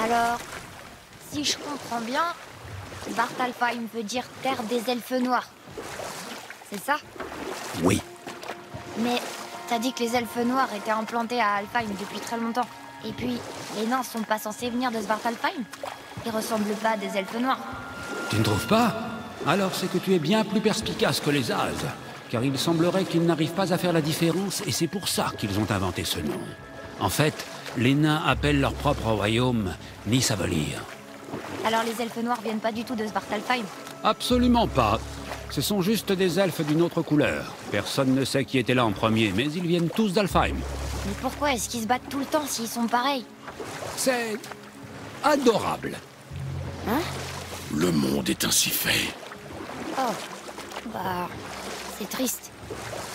Alors, si je comprends bien, Svartalfheim veut dire terre des elfes noirs. C'est ça? Oui. Mais t'as dit que les elfes noirs étaient implantés à Alfheim depuis très longtemps. Et puis, les nains sont pas censés venir de Svartalfheim? Ils ressemblent pas à des elfes noirs. Tu ne trouves pas? Alors c'est que tu es bien plus perspicace que les As. Car il semblerait qu'ils n'arrivent pas à faire la différence et c'est pour ça qu'ils ont inventé ce nom. En fait, les nains appellent leur propre royaume Nisavalir. Alors les elfes noirs viennent pas du tout de Svartalfheim? Absolument pas. Ce sont juste des elfes d'une autre couleur. Personne ne sait qui était là en premier, mais ils viennent tous d'Alfheim. Mais pourquoi est-ce qu'ils se battent tout le temps s'ils sont pareils? C'est... adorable. Hein? Le monde est ainsi fait. Oh, bah... c'est triste.